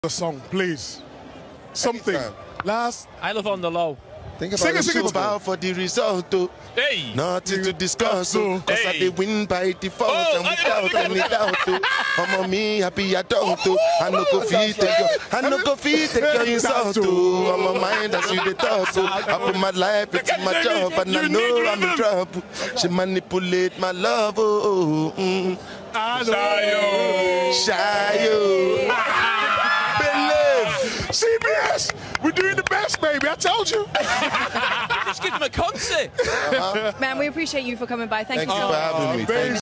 The song, please. Something. Last. I love On the Low. Think about it. Too about for the result, though. Hey! Nothing to discuss, cause I did win by default and without any doubt, though. I'm on me happy I don't, though. I no go feed take your insult, though. I'm on mind as you the thought, though. I put my life into my job and I know I'm in trouble. She manipulate my love, oh. Shayo. CBS, we're doing the best, baby. I told you. Just give them a concert. Man, we appreciate you for coming by. Thank you so for much. having me.